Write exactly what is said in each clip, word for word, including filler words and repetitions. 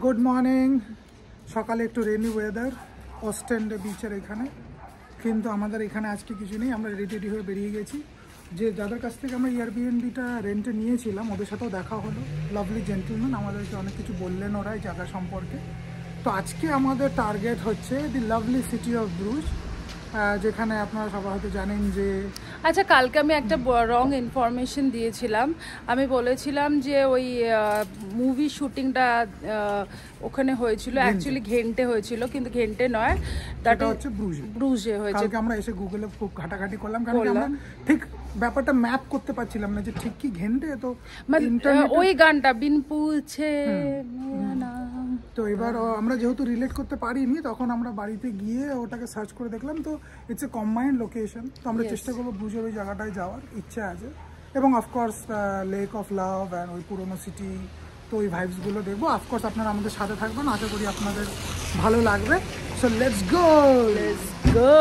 Good morning. সকালে একটু rainy weather অস্টেন্ডে বিচের এখানে, কিন্তু আমাদের এখানে আজকে কিছু নেই। আমরা রেডি রেডি হয়ে বেরিয়ে গেছি। যে যাদের কাছ থেকে আমরা এয়ারবিএনবিটা রেন্টে নিয়েছিলাম ওদের সাথেও দেখা হলো। লাভলি জেন্টলম্যান, আমাদেরকে অনেক কিছু বললেন ওরা এই জায়গা সম্পর্কে। তো আজকে আমাদের টার্গেট হচ্ছে the lovely city of Bruges, যেখানে আপনারা সবাই হয়তো জানেন যে আচ্ছা, কালকে আমি একটা রং ইনফরমেশন দিয়েছিলাম। আমি বলেছিলাম যে ওই মুভি শুটিংটা ওখানে হয়েছিল, অ্যাকচুয়ালি ঘেন্টে হয়েছিল, কিন্তু ঘেন্টে নয়, সেটা হচ্ছে ব্রুজে। ব্রুজে হয়েছে। কালকে আমরা এসে গুগলে খুব ঘাটাঘাটি করলাম, কারণ আমরা ঠিক ব্যাপারটা ম্যাপ করতে পারছিলাম না যে ঠিক কি ঘেন্টে। তো ওই গানটা বিন পুছে, তো এবার আমরা যেহেতু রিলেট করতে পারিনি, তখন আমরা বাড়িতে গিয়ে ওটাকে সার্চ করে দেখলাম। তো ইটস এ কম্বাইন্ড লোকেশন। তো আমরা চেষ্টা করবো ব্রুজের ওই জায়গাটায় যাওয়ার ইচ্ছা আছে, এবং of course lake of love and ওই পুরোনো সিটি, তো ওই ভাইবসগুলো দেখবো। অফকোর্স আপনারা আমাদের সাথে থাকবেন, আশা করি আপনাদের ভালো লাগবে। So let's go let's go.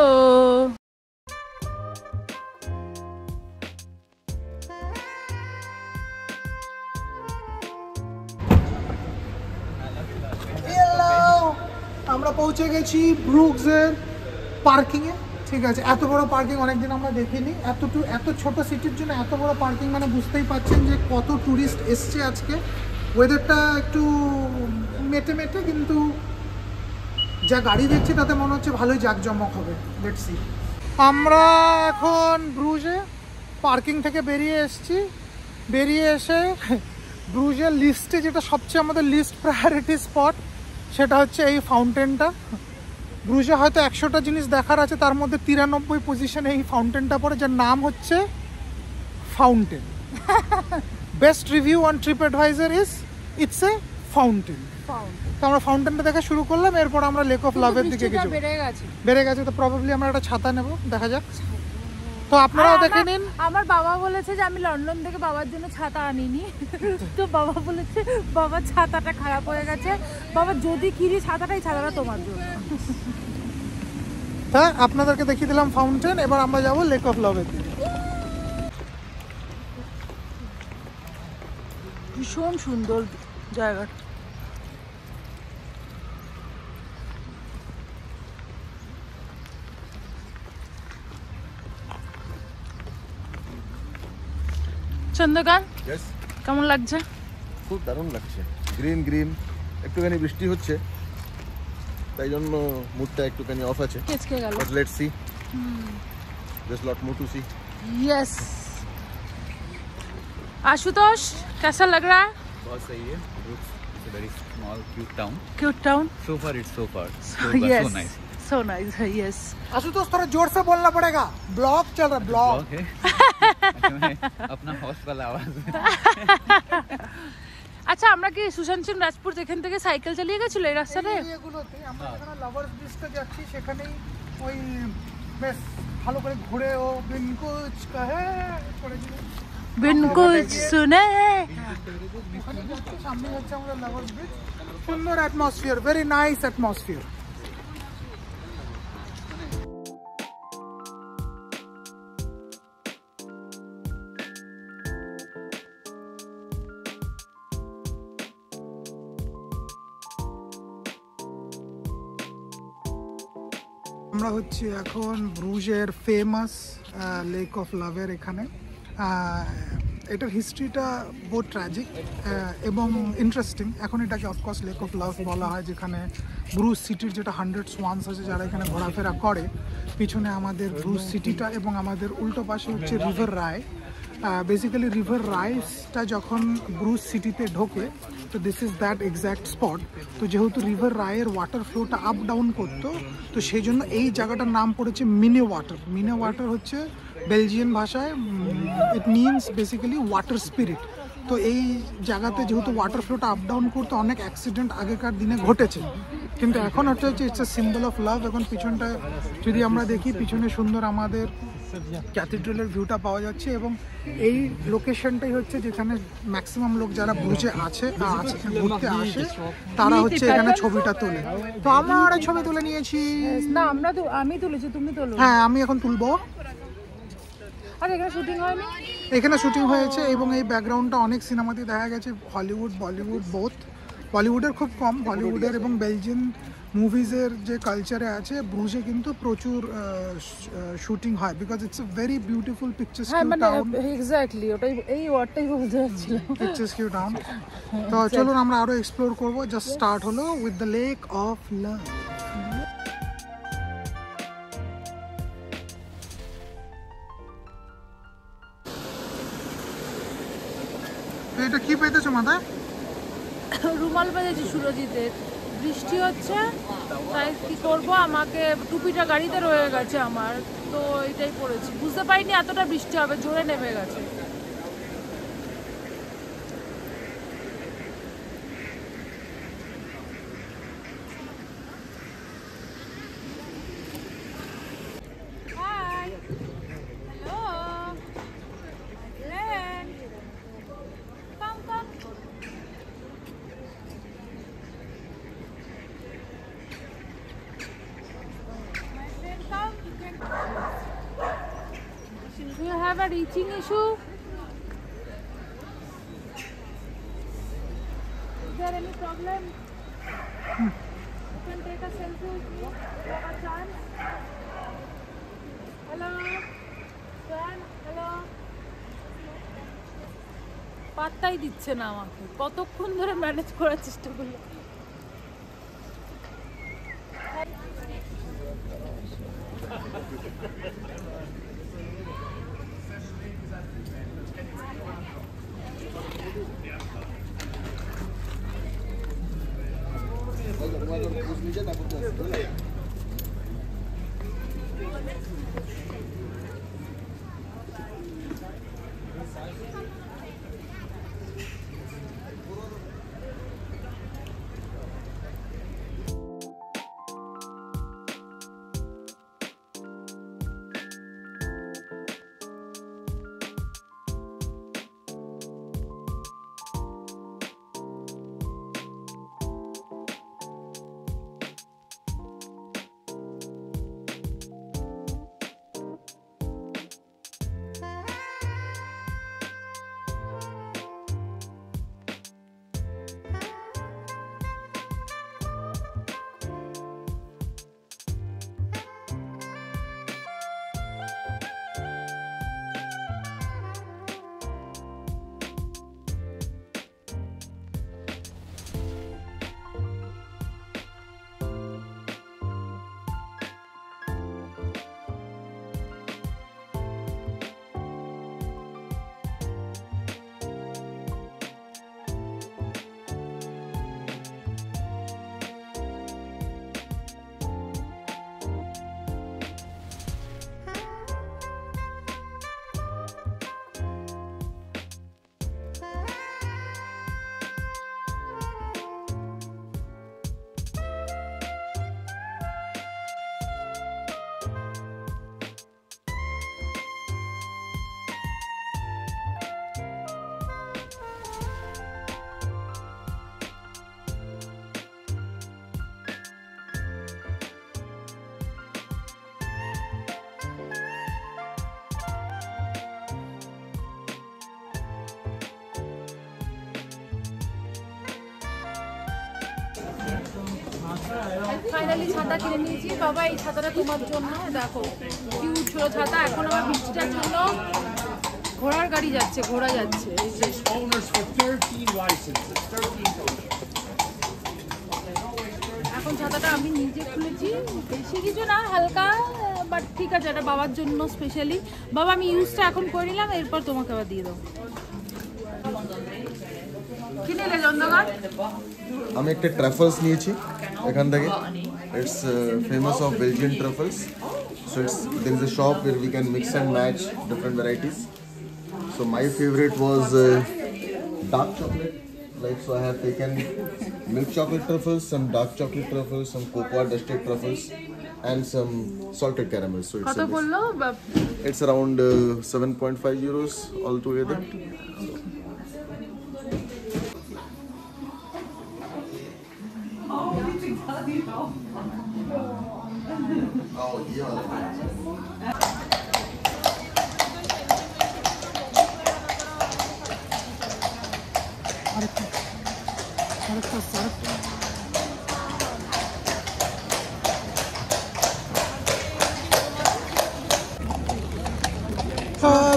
আমরা পৌঁছে গেছি ব্রুকসের পার্কিংয়ে। ঠিক আছে, এত বড় পার্কিং অনেকদিন আমরা দেখিনি। এতটু এত ছোট সিটির জন্য এত বড় পার্কিং, মানে বুঝতেই পারছেন যে কত ট্যুরিস্ট এসছে আজকে। ওয়েদারটা একটু মেটে মেটে, কিন্তু যা গাড়ি দেখছি তাতে মনে হচ্ছে ভালোই জাঁকজমক হবে। Let's see. আমরা এখন ব্রুজে পার্কিং থেকে বেরিয়ে এসেছি। বেরিয়ে এসে ব্রুজের লিস্টে যেটা সবচেয়ে আমাদের লিস্ট প্রায়োরিটি স্পট, সেটা হচ্ছে এই ফাউন্টেনটা। ব্রুজে হয়তো একশোটা জিনিস দেখার আছে, তার মধ্যে তিরানব্বই পজিশনে এই ফাউন্টেনটা পড়ে, যার নাম হচ্ছে fountain. Best review on TripAdvisor is it's a fountain. তো আমরা ফাউন্টেনটা দেখা শুরু করলাম, এরপর আমরা লেক অফ লাভের দিকে গেছি। বেড়ে গেছে তো প্রবাবলি আমরা একটা ছাতা নেব, দেখা যাক। তো আপনারাও দেখে নিন। আমার বাবা বলেছে যে আমি লন্ডন থেকে বাবার জন্য ছাতা আনিনি, তো বাবা বলেছে বাবার ছাতাটা খারাপ হয়ে গেছে, বাবা যদি কিনি ছাতাটাই, ছাতাটা তোমার জন্য। হ্যাঁ, আপনাদেরকে দেখিয়ে দিলাম ফাউন্টেন, এবার আমরা যাব লেক অফ লাভের দিকে। ভীষণ সুন্দর জায়গাটা। চন্দ্রকান্ত, কেমন লাগছে? খুব দারুণ লাগছে। গ্রিন গ্রিন, একটুখানি বৃষ্টি হচ্ছে, তাই জন্য মুডটা একটুখানি অফ আছে। কেচকে গেল। But let's see, there's lot more to see. Yes. Ashutosh, कैसा लग रहा है? बहुत सही है। It's a very small, cute town. Cute town. So far, it's so far. So, yes. so nice. So nice. Yes. Ashutosh थोड़ा जोर से बोलना पड़ेगा, ब्लॉग चल रहा है। ब्लॉग है। अपना हॉस्ट वाला आवाज। আচ্ছা, আমরা কি সুশান্ত সিং রাজপুত এখান থেকে সাইকেল চালিয়ে গেছিল এই রাস্তাতে? এগুলোতে আমরা এখানে লাভার্স ব্রিজটা যাচ্ছি, সেখানেই ওই বেশ ভালো করে ঘুরে ও বিন কুছ কহে পড়েছিল। বিন কুছ শুনে সামনে হচ্ছে আমরা লাভার্স ব্রিজ। সুন্দর অ্যাটমসফিয়ার, ভেরি নাইস অ্যাটমসফিয়ার। আমরা হচ্ছে এখন ব্রুজের ফেমাস লেক অফ লাভের এখানে। এটার হিস্ট্রিটা বহু ট্র্যাজিক এবং ইন্টারেস্টিং। এখন এটাকে অফকোর্স লেক অফ লাভ বলা হয়, যেখানে ব্রুজ সিটির যেটা হান্ড্রেড সোয়ান্স আছে যারা এখানে ঘোরাফেরা করে। পিছনে আমাদের ব্রুজ সিটিটা এবং আমাদের উল্টো পাশে হচ্ছে রিভার রায়। বেসিক্যালি রিভার রাইসটা যখন ব্রুজ সিটিতে ঢোকে, তো this is that exact spot. তো যেহেতু রিভার রায়ের ওয়াটার ফ্লোটা আপ ডাউন করতো, তো সেই জন্য এই জায়গাটার নাম পড়েছে মিনে ওয়াটার। মিনে ওয়াটার হচ্ছে বেলজিয়ান ভাষায়, it means basically water spirit. তো এই জায়গাতে যেহেতু ওয়াটার ফ্লোটা আপ ডাউন করতো, অনেক অ্যাক্সিডেন্ট আগেকার দিনে ঘটেছে, কিন্তু এখন হচ্ছে হচ্ছে it's a symbol of love. এখন পিছনটা যদি আমরা দেখি, পিছনে সুন্দর আমাদের ক্যাথিড্রালের ভিউটা পাওয়া যাচ্ছে, এবং এই লোকেশনটাই হচ্ছে যেখানে ম্যাক্সিমাম লোক যারা ব্রুজে আছে ঘুরতে আসে, তারা হচ্ছে এখানে ছবিটা তোলে। তো আমরা ছবি তুলে নিয়েছি। না, আমরা তো আমি তুলেছি, তুমি তোলো। হ্যাঁ, আমি এখন তুলবো। আর এখানে শুটিং হয়নি? এখানে শুটিং হয়েছে, এবং এই ব্যাকগ্রাউন্ডটা অনেক সিনেমাতে দেখা গেছে, হলিউড বলিউড বোথ। বলিউডের খুব কম, হলিউডের এবং বেলজিয়ান মুভিজের যে কালচারে আছে ব্রুজে কিন্তু প্রচুর শুটিং হয়, because it's a very beautiful picturesque town. Exactly, ওটাই এই ওয়ার্ডটাই বলতে যাচ্ছিলাম, পিকচারস্কিউ টাউন। তো চলুন আমরা আরো এক্সপ্লোর করব। জাস্ট স্টার্ট হলো with the lake of love. এটা কি পেতেছো মাথায়? রুমাল বেঁধেছি সুরজিতের, বৃষ্টি হচ্ছে তাই কি করব, আমাকে টুপিটা গাড়িতে রয়ে গেছে আমার, তো এটাই পরেছি। বুঝতে পারিনি এতটা বৃষ্টি হবে, জোরে নেমে গেছে। Do you have a reaching issue? Is there any problem? Hmm. You can take a selfie with me. You have a chance. Hello. Jan, hello. পাত্তাই দিচ্ছে না আমাকে, কতক্ষণ ধরে ম্যানেজ করার চেষ্টা করলো। ফাইনালি ছাতা কিনে নিয়েছি বাবা, এই ছাতাটা তোমার জন্য, দেখো কিউট ছোট ছাতা। এখন আমার বৃষ্টিটার জন্য ঘোড়ার গাড়ি যাচ্ছে, ঘোড়া যাচ্ছে। এখন ছাতাটা আমি নিজে খুলেছি, বেশি কিছু না, হালকা, বাট ঠিক আছে, এটা বাবার জন্য স্পেশালি। বাবা আমি ইউজটা এখন করে নিলাম, এরপর তোমাকে আবার দিয়ে দেবো। কি নিলে জন্দগার? আমি একটা ট্রাফলস নিয়েছি এখান থেকে। It's famous of Belgian truffles. So it's there is a shop where we can mix and match different varieties. So my favourite was dark chocolate. Like so, I have taken milk chocolate truffles, some dark chocolate truffles, some cocoa dusted truffles, and some salted caramel. So it's, a it's around uh, seven point five euros altogether. Oh, yeah. আরেকটা আরেকটা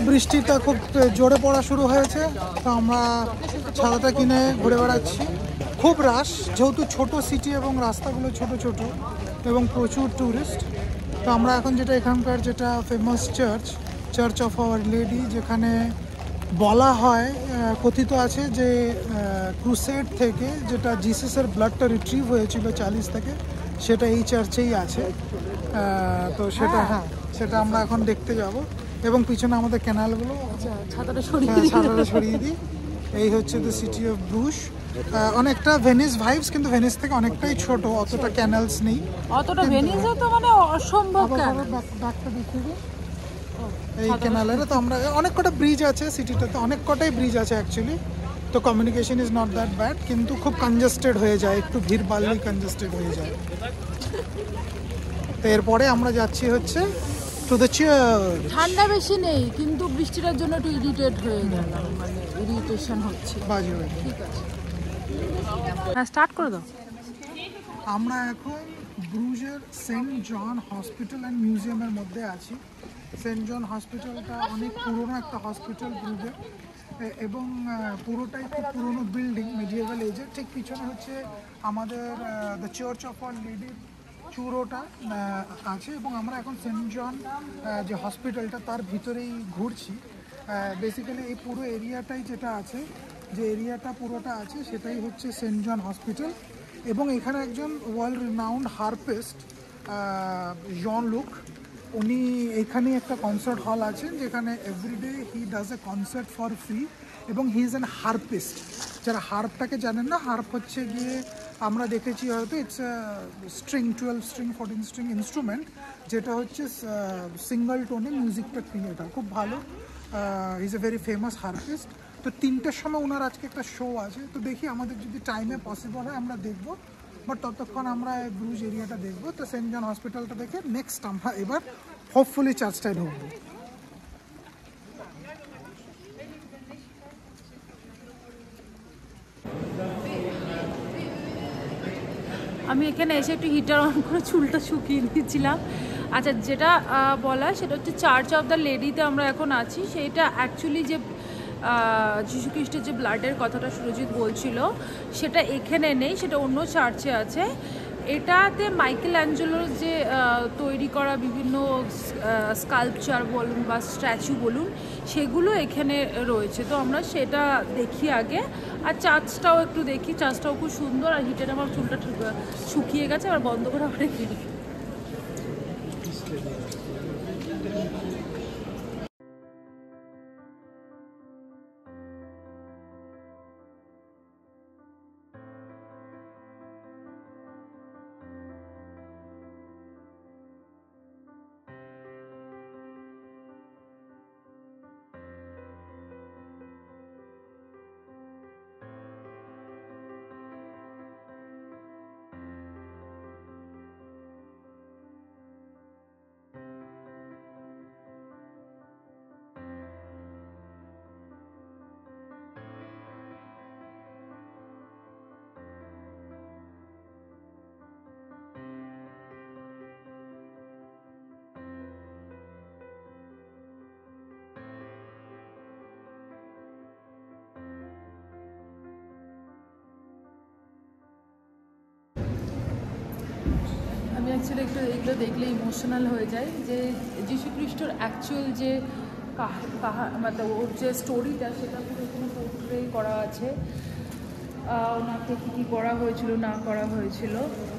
বৃষ্টিটা খুব জোরে পড়া শুরু হয়েছে, তো আমরা ছাতাটা কিনে ঘুরে বেড়াচ্ছি। খুব রাশ, যেহেতু ছোট সিটি এবং রাস্তাগুলো ছোট ছোট এবং প্রচুর ট্যুরিস্ট। তো আমরা এখন যেটা এখানকার যেটা famous church, church of our lady, যেখানে বলা হয়, কথিত আছে যে ক্রুসেড থেকে যেটা জিসাসের ব্লাডটা রিট্রিভ হয়েছিল চার্লিস থেকে, সেটা এই চার্চেই আছে। তো সেটা হ্যাঁ সেটা আমরা এখন দেখতে যাব। এবং পিছনে আমাদের ক্যানালগুলো, ছাতাটা সরিয়ে হ্যাঁ ছাতাটা সরিয়ে দিই। এই হচ্ছে দ্য সিটি অফ ব্রুজ। অনেকটা ভেনিস ভাইবস, কিন্তু ভেনিস থেকে অনেকটাই ছোট, অতটা ক্যানালস নেই। অতটা ভেনিসে তো মানে অসম্ভব কেন। ব্যাকটা দেখিয়ে দিই এই ক্যানালের। তো আমরা অনেক কটা ব্রিজ আছে সিটিটাতে, অনেক কটাই ব্রিজ আছে অ্যাকচুয়ালি। তো communication is not that bad, কিন্তু খুব কনজেস্টেড হয়ে যায়, একটু ভিড় বাড়লেই কনজেস্টেড হয়ে যায়। তো এরপরে আমরা যাচ্ছি হচ্ছে টু দ্য চার্চ। ঠান্ডা বেশি নেই, কিন্তু বৃষ্টিটার জন্য একটু ইরিটেট হয়ে গেলাম, মানে ইরিটেশন হচ্ছে। বাজে হয়ে ঠিক আছে, হ্যাঁ স্টার্ট করে দাও। আমরা এখন ব্রুজের সেন্ট জন হসপিটাল অ্যান্ড মিউজিয়ামের মধ্যে আছি। সেন্ট জন হসপিটালটা অনেক পুরনো একটা হসপিটাল ব্রুজে, এবং পুরোটাই খুব পুরনো বিল্ডিং, মিডিয়েভাল এজের। ঠিক পিছনে হচ্ছে আমাদের দ্য চার্চ অফ আওয়ার লেডির চূড়োটা আছে, এবং আমরা এখন সেন্ট জন যে হসপিটালটা তার ভিতরেই ঘুরছি। বেসিক্যালি এই পুরো এরিয়াটাই যেটা আছে, যে এরিয়াটা পুরোটা আছে, সেটাই হচ্ছে সেন্ট জন হসপিটাল। এবং এখানে একজন world renowned harpist John Luke, উনি এখানে একটা কনসার্ট হল আছে যেখানে everyday he does a concert for free, এবং হি ইজ অ্যান হারপিস্ট। যারা হার্পটাকে জানেন না, হার্প হচ্ছে গিয়ে আমরা দেখেছি হয়তো, it's string twelve string fourteen string instrument, যেটা হচ্ছে সিঙ্গল টোনে মিউজিকটা ক্রিয়েট হয়, খুব ভালো। He is a very famous harpist. তো তিনটের সময় ওনার আজকে একটা শো আছে, তো দেখি আমাদের যদি টাইমে পসিবল হয় আমরা দেখবো, বাট ততক্ষণ আমরা ব্রুজ এরিয়াটা দেখবো। তো সেন্ট জন হসপিটালটা দেখে নেক্সট আমরা এবার হোপফুলি চার্চটায় ঢুকবো। আমি এখানে এসে একটু হিটার অন করে চুলটা শুকিয়ে নিয়েছিলাম। আচ্ছা, যেটা বলা সেটা হচ্ছে চার্চ অফ দ্য লেডিতে আমরা এখন আছি। সেইটা অ্যাকচুয়ালি যে যীশু খ্রিস্টের যে ব্লাডের কথাটা সুরজিৎ বলছিল, সেটা এখানে নেই, সেটা অন্য চার্চে আছে। এটাতে মাইকেল অ্যাঞ্জেলোর যে তৈরি করা বিভিন্ন স্কাল্পচার বলুন বা স্ট্যাচু বলুন, সেগুলো এখানে রয়েছে। তো আমরা সেটা দেখি আগে, আর চার্চটাও একটু দেখি। চার্চটাও খুব সুন্দর, আর হিটের আমার চুলটা শুকিয়ে গেছে, আর বন্ধ করে আবার রেখে দিই। আমি অ্যাকচুয়ালি একটু এগুলো দেখলে ইমোশনাল হয়ে যায়, যে যীশু খ্রিস্টর অ্যাকচুয়াল যে কাহা মানে ওর যে স্টোরিটা, সেটা পুরো এখানে পোর্ট্রে করা আছে। ওনাকে কী কী করা হয়েছিল না করা হয়েছিল।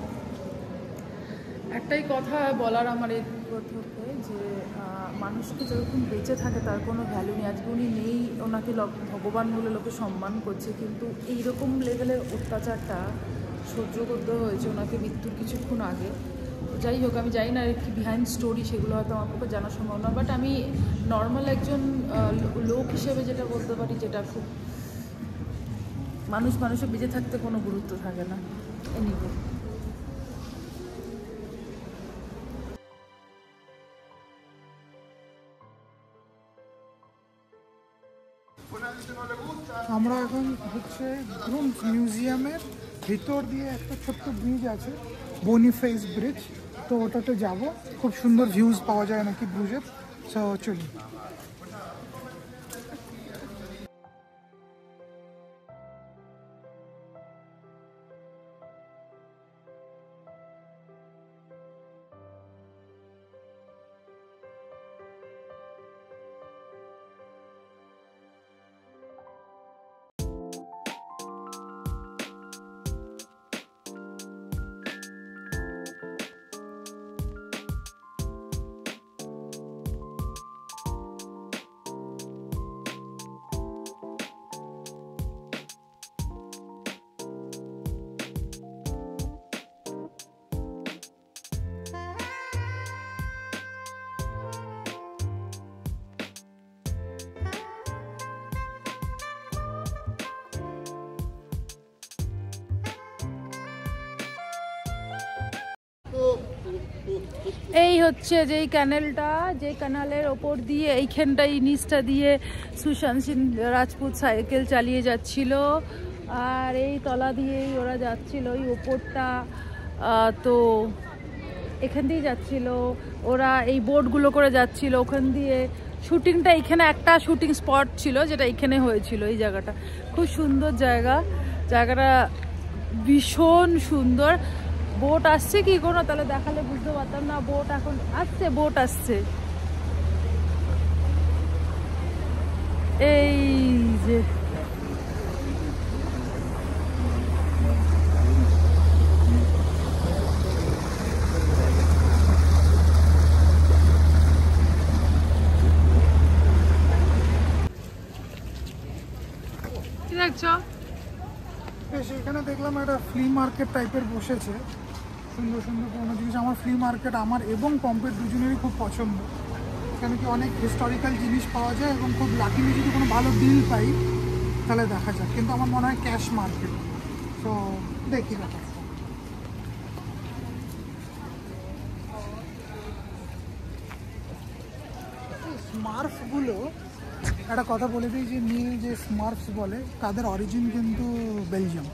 একটাই কথা বলার আমার এই থেকে, যে মানুষকে যখন বেঁচে থাকে তার কোনো ভ্যালু নেই। আজকে উনি নেই, ওনাকে ভগবান বলে লোকে সম্মান করছে, কিন্তু এইরকম লেভেলের অত্যাচারটা সহ্য করতে হয়েছে ওনাকে মৃত্যুর কিছুক্ষণ আগে। যাই হোক, আমি জানি না কি বিহাইন্ড স্টোরি, সেগুলো হয়তো আমার পক্ষে জানা সম্ভব না, বাট আমি নর্মাল একজন লোক হিসেবে যেটা বলতে পারি, যেটা খুব মানুষ মানুষের বেঁচে থাকতে কোনো গুরুত্ব থাকে না। এনিওয়ে, আমরা এখন হচ্ছে গ্রুমস মিউজিয়ামের ভিতর দিয়ে একটা ছোট্ট ব্রিজ আছে, বনিফেস ব্রিজ। তো ওটাতে যাব, খুব সুন্দর ভিউজ পাওয়া যায় নাকি ব্রুজের। সো চলি। এই হচ্ছে যেই ক্যানেলটা, যে ক্যানালের ওপর দিয়ে এইখানটাই নিচটা দিয়ে সুশান্ত সিং রাজপুত সাইকেল চালিয়ে যাচ্ছিল, আর এই তলা দিয়েই ওরা যাচ্ছিল ওই ওপরটা। তো এখান দিয়ে যাচ্ছিল ওরা, এই বোটগুলো করে যাচ্ছিল ওখান দিয়ে। শুটিংটা এখানে একটা শুটিং স্পট ছিল যেটা এখানে হয়েছিল। এই জায়গাটা খুব সুন্দর জায়গা, জায়গাটা ভীষণ সুন্দর। বোট আসছে কি কোনো, তাহলে দেখালে বুঝতে পারতাম না। বোট এখন আসছে, বোট আসছে। এই যে দেখছো, সেখানে দেখলাম একটা ফ্লি মার্কেট টাইপের বসেছে, সুন্দর সুন্দর কোনো জিনিস। আমার ফ্লি মার্কেট আমার এবং পম্পের দুজনেরই খুব পছন্দ। এখানে কি অনেক হিস্টোরিক্যাল জিনিস পাওয়া যায় এবং খুব লাকিলি যদি কোনো ভালো ডিল পাই তাহলে দেখা যাক। কিন্তু আমার মনে হয় ক্যাশ মার্কেট, তো দেখি দেখা। স্মার্ফগুলো একটা কথা বলে দিই, যে নিয়ে যে স্মার্ফস বলে তাদের অরিজিন কিন্তু বেলজিয়াম।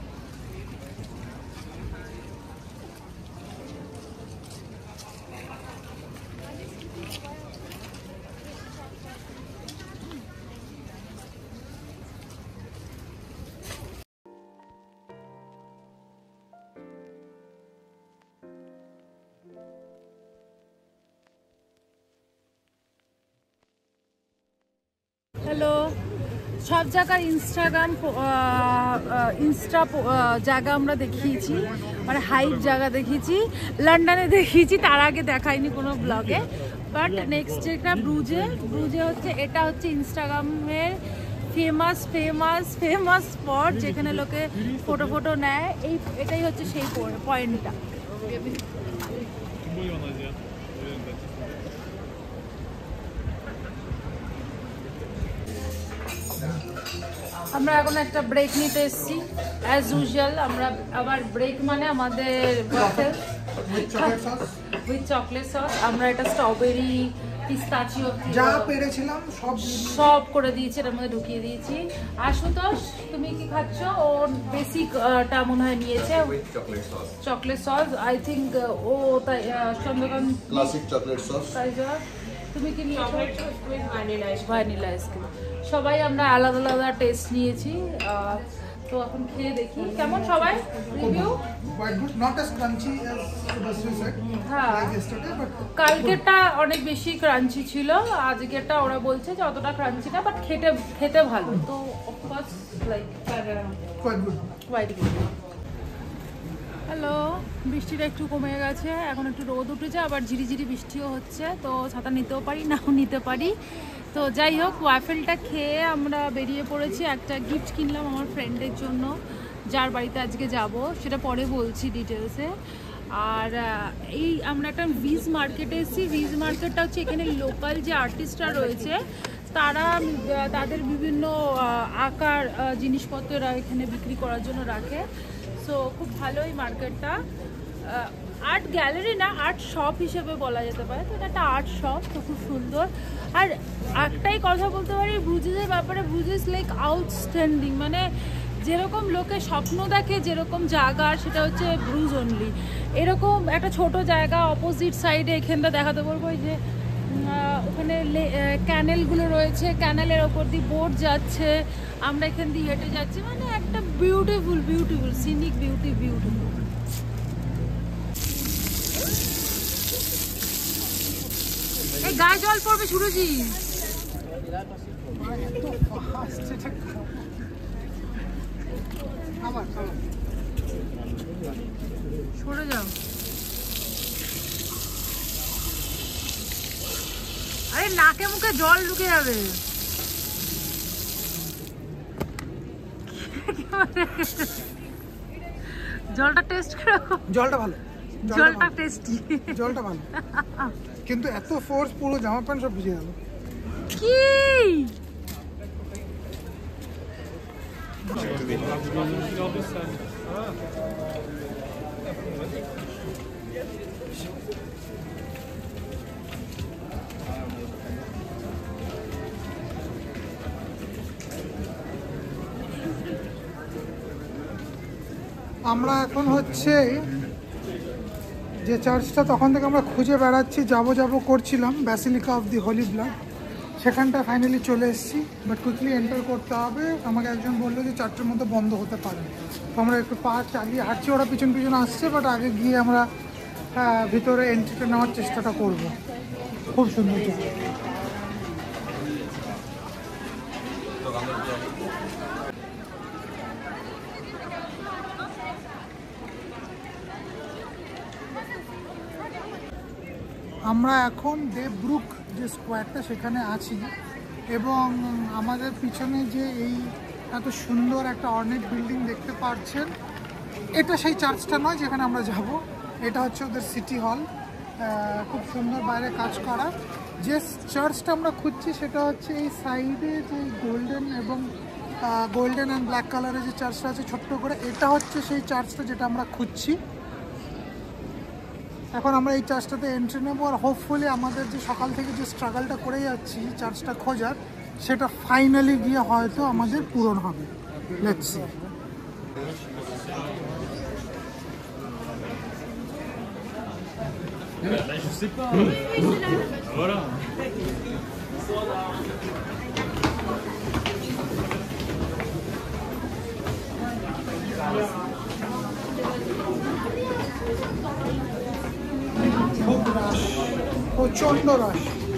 হ্যালো, সব জায়গার ইনস্টাগ্রাম ইনস্টা জায়গা আমরা দেখিয়েছি, মানে হাইপ জায়গা দেখিয়েছি, লন্ডনে দেখিয়েছি, তার আগে দেখাইনি কোনো ব্লগে। বাট নেক্সট যেটা ব্রুজে, ব্রুজে হচ্ছে এটা হচ্ছে ইনস্টাগ্রামের ফেমাস ফেমাস ফেমাস স্পট যেখানে লোকে ফটো ফটো নেয়। এই এটাই হচ্ছে সেই পয়েন্টটা। আমরা এখন একটা ব্রেক নিতে এসেছি অ্যাজ ইউজুয়াল। আমরা আবার ব্রেক মানে আমাদের উইথ চকলেট সস। আমরা এটা স্ট্রবেরি পিস্তাচিও যা পেরেছিলাম সব সব করে দিয়েছি, এর মধ্যে ঢুকিয়ে দিয়েছি। আশুতোষ, তুমি কি খাচ্ছ? ও বেসিকটা মনে হয় নিয়েছে, চকলেট সস। আই থিঙ্ক ও তাই চন্দ্রকান্ত ক্লাসিক চকলেট সস। তুমি কি নিয়েছো? Vanilla vanilla ice cream. সবাই আমরা আলাদা আলাদা টেস্ট নিয়েছি, তো এখন খেয়ে দেখি কেমন সবাই রিভিউ। হ্যাঁ, কালকেরটা অনেক বেশি ক্রাঞ্চি ছিল, আজকেরটা ওরা বলছে যে অতটা ক্রাঞ্চি না, বাট খেতে খেতে ভালো। তো of course like quite good. Hello, বৃষ্টিটা একটু কমে গেছে, এখন একটু রোদ উঠেছে, আবার ঝিরিঝিরি বৃষ্টিও হচ্ছে, তো ছাতা নিতেও পারি নাও নিতে পারি। তো যাই হোক, ওয়াফেলটা খেয়ে আমরা বেরিয়ে পড়েছি। একটা গিফট কিনলাম আমার ফ্রেন্ডের জন্য, যার বাড়িতে আজকে যাব, সেটা পরে বলছি ডিটেলসে। আর এই আমরা একটা ভিজ মার্কেটে এসেছি। ভিজ মার্কেটটা হচ্ছে এখানে লোকাল যে আর্টিস্টরা রয়েছে তারা তাদের বিভিন্ন আঁকার জিনিসপত্ররা এখানে বিক্রি করার জন্য রাখে। সো খুব ভালো এই মার্কেটটা। আর্ট গ্যালারি না, আর্ট শপ হিসেবে বলা যেতে পারে। তো এটা একটা আর্ট শপ, তো খুব সুন্দর। আর একটাই কথা বলতে পারি ব্রুজেসের ব্যাপারে, ব্রুজেস লাইক আউটস্ট্যান্ডিং, মানে যেরকম লোকে স্বপ্ন দেখে যেরকম জায়গা, সেটা হচ্ছে ব্রুজ অনলি। এরকম একটা ছোট জায়গা অপোজিট সাইডে এখানটা দেখাতে বলবো, যে ওখানে ক্যানেলগুলো রয়েছে, ক্যানেলের ওপর দিয়ে বোট যাচ্ছে, আমরা এখান দিয়ে হেঁটে যাচ্ছি, মানে একটা beautiful beautiful scenic beauty beautiful. এই গায়ে জল পড়বে সুরজি। সরে যাও। আরে নাকে মুখে জল ঢুকে যাবে। জলটা টেস্ট করো। জলটা ভালো, জলটা টেস্টি, জলটা ভালো, কিন্তু এত ফোর্স পুরো জামা প্যান্ট সব ভিজে গেল। কি আমরা এখন হচ্ছে যে চার্চটা তখন থেকে আমরা খুঁজে বেড়াচ্ছি, যাবো যাবো করছিলাম, basilica of the holy blood, সেখানটা ফাইনালি চলে এসেছি। বাট কুইকলি এন্টার করতে হবে। আমাকে একজন বললো যে চারটের মধ্যে বন্ধ হতে পারে, তো আমরা একটু পা চালিয়ে হাঁটছি, ওরা পিছন পিছন আসছে। বাট আগে গিয়ে আমরা ভিতরে এন্ট্রিটা নেওয়ার চেষ্টাটা করব। খুব সুন্দর জায়গা। আমরা এখন দেবব্রুক যে স্কোয়ারটা সেখানে আছি, এবং আমাদের পিছনে যে এই এত সুন্দর একটা অর্নেট বিল্ডিং দেখতে পাচ্ছেন, এটা সেই চার্চটা নয় যেখানে আমরা যাব। এটা হচ্ছে ওদের সিটি হল, খুব সুন্দর বাইরে কাজ করা। যে চার্চটা আমরা খুঁজছি সেটা হচ্ছে এই সাইডে যে গোল্ডেন এবং গোল্ডেন অ্যান্ড ব্ল্যাক কালারের যে চার্চটা আছে ছোট্ট করে, এটা হচ্ছে সেই চার্চটা যেটা আমরা খুঁজছি। এখন আমরা এই চার্চটাতে এন্ট্রি নেব, আর হোপফুলি আমাদের যে সকাল থেকে যে স্ট্রাগলটা করে যাচ্ছি চার্চটা খোঁজার, সেটা ফাইনালি গিয়ে হয়তো আমাদের পূরণ হবে। Let's see. খুব রাশ, প্রচন্ড রাশ।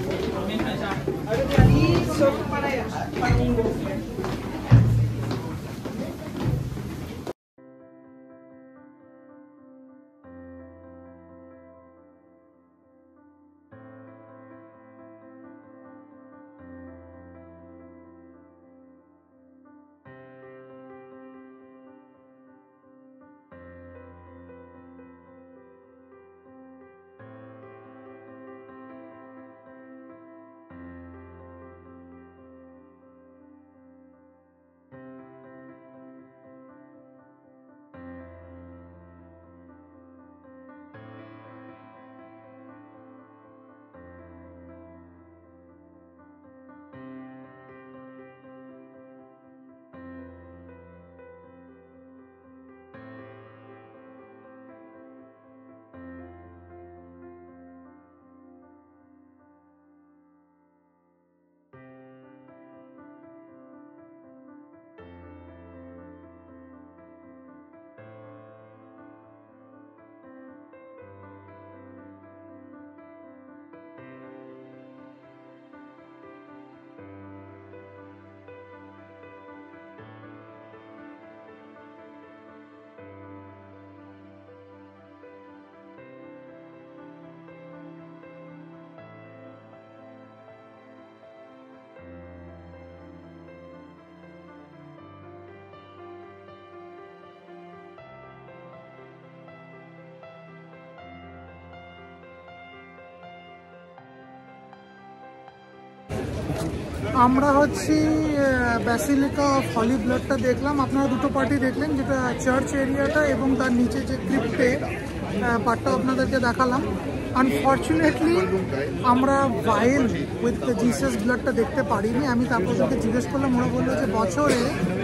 আমরা হচ্ছি ব্যাসিলিকা অফ হলি ব্লাডটা দেখলাম। আপনারা দুটো পার্টি দেখলেন, যেটা চার্চ এরিয়াটা এবং তার নিচে যে ক্রিপ্টে পার্টটা আপনাদেরকে দেখালাম। আনফর্চুনেটলি আমরা ভাইল উইথ জিসাস ব্লাডটা দেখতে পারিনি। আমি তারপর ওদেরকে জিজ্ঞেস করলাম, ওরা বললো যে বছরে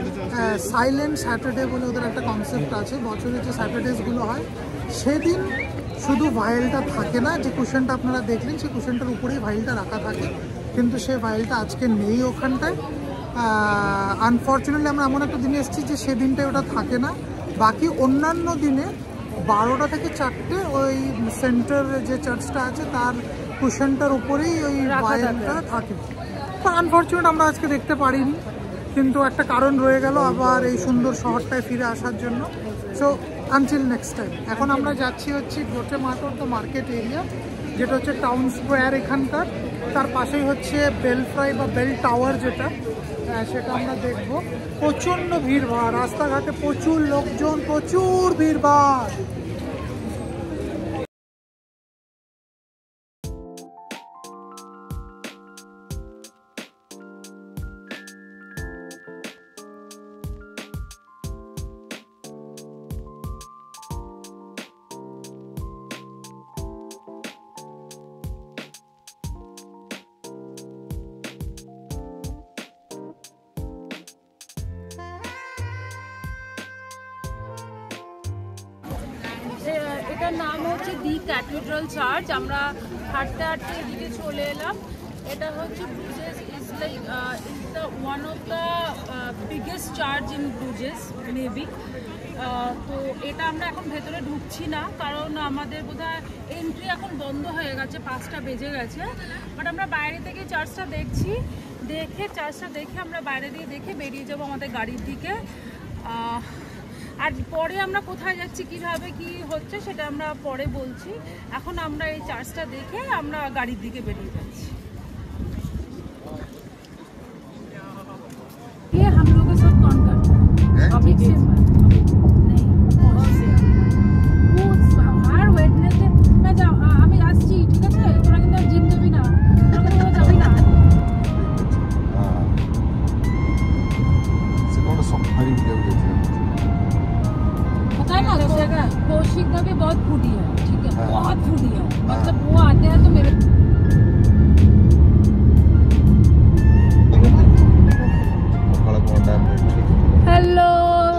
সাইলেন্ট স্যাটারডে বলে ওদের একটা কনসেপ্ট আছে, বছরে যে স্যাটারডেজগুলো হয় সেদিন শুধু ভাইলটা থাকে না, যে কুশনটা আপনারা দেখলেন সেই কুশনটার উপরেই ভাইলটা রাখা থাকে, কিন্তু সেই ভাইলটা আজকে নেই ওখানটায়। আনফর্চুনেটলি আমরা এমন একটা দিনে এসেছি যে সেদিনটায় ওটা থাকে না। বাকি অন্যান্য দিনে বারোটা থেকে চারটে ওই সেন্টার যে চার্চটা আছে তার কুশনটার উপরেই ওই ভাইলটা থাকে। তো আনফর্চুনেট আমরা আজকে দেখতে পারিনি, কিন্তু একটা কারণ রয়ে গেল আবার এই সুন্দর শহরটায় ফিরে আসার জন্য। So until next time. এখন আমরা যাচ্ছি হচ্ছে গোটে মাটোর তো মার্কেট এরিয়া, যেটা হচ্ছে টাউন স্কোয়ার এখানকার, তার পাশেই হচ্ছে বেলফ্রাই বা বেল টাওয়ার যেটা, সেটা আমরা দেখবো। প্রচণ্ড ভিড়ভাড়, রাস্তাঘাটে প্রচুর লোকজন, প্রচুর ভিড়ভাড়। এটার নাম হচ্ছে দি ক্যাথিড্রাল চার্চ। আমরা হাঁটতে হাঁটতে এদিকে চলে এলাম। এটা হচ্ছে Bruges is like is the one of the biggest church in Bruges maybe. তো এটা আমরা এখন ভেতরে ঢুকছি না, কারণ আমাদের বোধহয় এন্ট্রি এখন বন্ধ হয়ে গেছে, পাঁচটা বেজে গেছে। বাট আমরা বাইরে থেকে চার্চটা দেখছি, দেখে চার্চটা দেখে আমরা বাইরে দিয়ে দেখে বেরিয়ে যাবো আমাদের গাড়ির দিকে। আর পরে আমরা কোথায় যাচ্ছি, কিভাবে কি হচ্ছে সেটা আমরা পরে বলছি। এখন আমরা এই চার্চটা দেখে আমরা গাড়ির দিকে বেরিয়ে যাচ্ছি। ये हम लोग के साथ कौन करता है? अभी से नहीं वो हर वेडनेसडे मैं जा আমি আসছি, ঠিক আছে? তোরা কিন্তু জিম যাবি না, তোরা কিন্তু যাবি না। से कौन सा भारी वीडियो देखिए पता है ना, कौशिक का भी बहुत फूडी है, ठीक है? बहुत फूडी है, मतलब वो आते हैं तो मेरे হ্যালো।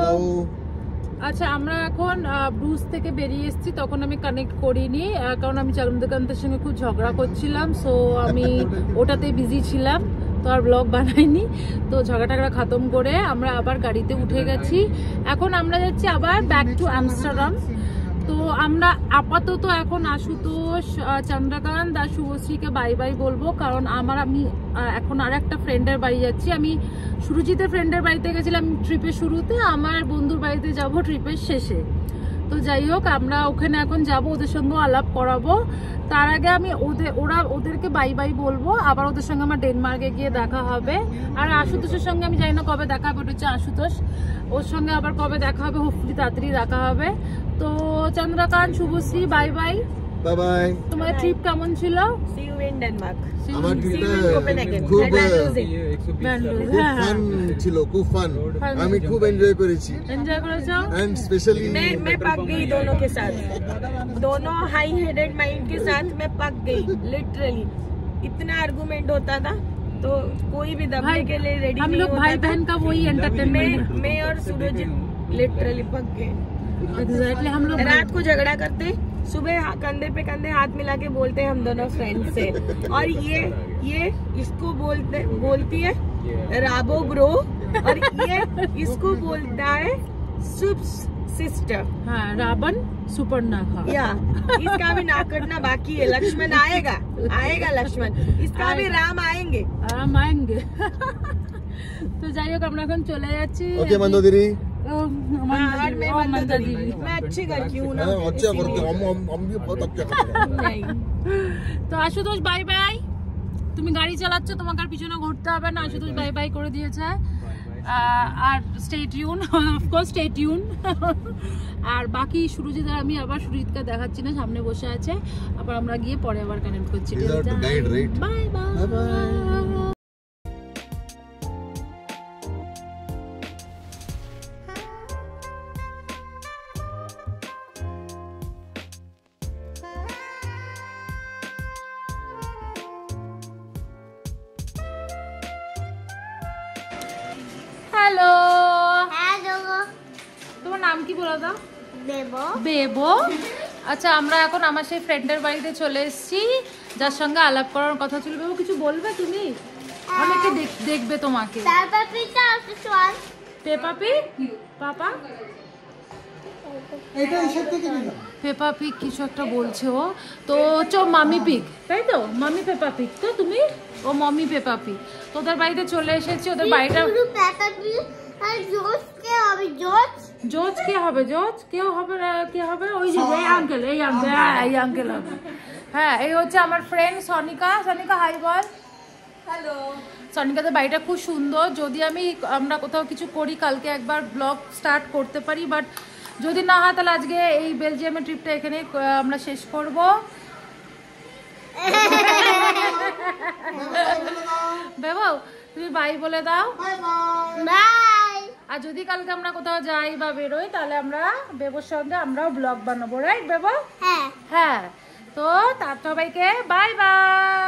আচ্ছা, আমরা এখন ব্রুজ থেকে বেরিয়ে এসেছি। তখন আমি কানেক্ট করিনি, কারণ আমি চন্দ্রকান্তের সঙ্গে খুব ঝগড়া করছিলাম, সো আমি ওটাতে বিজি ছিলাম, তো আর ব্লগ বানাইনি। তো ঝগড়া টাগড়া খতম করে আমরা আবার গাড়িতে উঠে গেছি। এখন আমরা যাচ্ছি আবার ব্যাক টু আমস্টারডাম। তো আমরা আপাতত এখন আশুতোষ, চন্দ্রকান্ত আর শুভশ্রীকে বাই বাই বলবো, কারণ আমার আমি এখন আর একটা ফ্রেন্ডের বাড়ি যাচ্ছি। আমি সুরজিতের ফ্রেন্ডের বাড়িতে গেছিলাম ট্রিপের শুরুতে, আমার বন্ধুর বাড়িতে যাব ট্রিপের শেষে। তো যাই হোক, আমরা ওখানে এখন যাব, ওদের সঙ্গেও আলাপ করাবো। তার আগে আমি ওদের ওরা ওদেরকে বাই বাই বলবো, আবার ওদের সঙ্গে আমার ডেনমার্কে গিয়ে দেখা হবে। আর আশুতোষের সঙ্গে আমি জানি না কবে দেখা হবে, ওটা হচ্ছে আশুতোষ, ওর সঙ্গে আবার কবে দেখা হবে, হোপফুলি তাড়াতাড়ি দেখা হবে। তো Chandrakant, Shubhashree, bye bye bye bye. তোমার ট্রিপ কেমন ছিল? See you in Denmark. আমার See ট্রিপটা you in Copenhagen. খুব And Bandung. ব্যান্ডেল। খুব হ্যাঁ, ফান ছিল, খুব ফান। আমি খুব এনজয় করেছি, এনজয় করেছো? এন্ড স্পেশালি मैं मैं पक गई दोनों के साथ, दोनों हाई हेडेड माइंड के साथ मैं पक गई लिटरली। इतना आर्गुमेंट होता था तो कोई भी दबने भाई के लिए रेडी हम नहीं लोग होता भाई था। बहन का वही मैं एंटरटेनमेंट मैं और सूरज लिटरली पक गए। एग्जैक्टली हम लोग रात को झगड़ा करते, सुबह हा- कंधे पे कंधे हाथ मिला के बोलते हैं हम दोनों फ्रेंड्स से। और ये ये इसको बोलते बोलती है राबो ग्रो, और ये इसको बोलता है सुप्स सिस्टर। हाँ, रावण सुपर्णखा। या इसका भी नाक कटना बाकी है। लक्ष्मण आएगा, आएगा लक्ष्मण, इसका भी राम आएंगे। আরাম আয়েঙ্গে। তো যাই হোক, আমরা এখন চলে যাচ্ছি। ওকে মন্দদিরি। ও, हाँ, और मैं ও, मंदा মন্দা दीदी, দিদি। मैं अच्छी करती हूँ ना। হ্যাঁ, আচ্ছা করতে हम हम हम भी बहुत अच्छा करते हैं। नहीं তো আশুতোষ বাই বাই। তুমি গাড়ি চালাচ্ছ, তোমাকে আর পিছনে ঘুরতে হবে না। আশুতোষ বাই বাই করে দিয়েছে। আহ, আর stay tune, of course stay tune. আর বাকি সুরজিৎ আর আমি আবার সুরজিৎকে দেখাচ্ছি না, সামনে বসে আছে। আবার আমরা গিয়ে পরে আবার কানেক্ট করছি। These are to guide, right? Bye bye. Bye bye. Hello, hello তোমার নাম কি বলো তো? দেব বেবো। আচ্ছা, আমরা এখন আমার সেই ফ্রেন্ডের বাড়িতে চলে এসেছি, যার সঙ্গে আলাপ করার কথা ছিল। বেবো, কিছু বলবে তুমি? অনেকে দেখ- দেখবে তোমাকে। তারপর পিতা আছে সোয়াল পেপা পিগ, পাপা এটা এসব থেকে নিলাম। পেপা পিগ কিছু একটা বলছে ও। তো হচ্ছে ও মামি পিগ, তাই তো? মামি পেপা পিগ তো তুমি? ও মমি পেপা পিগ। তো ওদের বাড়িতে চলে এসেছি। ওদের বাড়িটা শুধু প্যাকা দিয়ে আর জোস কে হবে জোস জজ কে হবে? জজ কেউ হবে না, কে হবে? ওই যে এই আঙ্কেল, এই আঙ্কেল, এই আঙ্কেল হবে। হ্যাঁ, এই হচ্ছে আমার ফ্রেন্ড সনিকা। সনিকা হাই বল। हेलो। সনিকাদের বাড়িটা খুব সুন্দর। যদি আমি আমরা কোথাও কিছু করি, কালকে একবার ব্লগ স্টার্ট করতে পারি, বাট যদি না হয় তাহলে আজকে এই বেলজিয়ামের ট্রিপটা এখানে আমরা শেষ করব। বেবো, তুমি বাই বলে দাও। বাই আর যদি কালকে আমরা কোথাও যাই বা বেরোই, তাহলে আমরা বেবোর সঙ্গে আমরাও ব্লগ বানাবো, রাইট বেবো? হ্যাঁ হ্যাঁ। তো তার সবাইকে বাই বাই।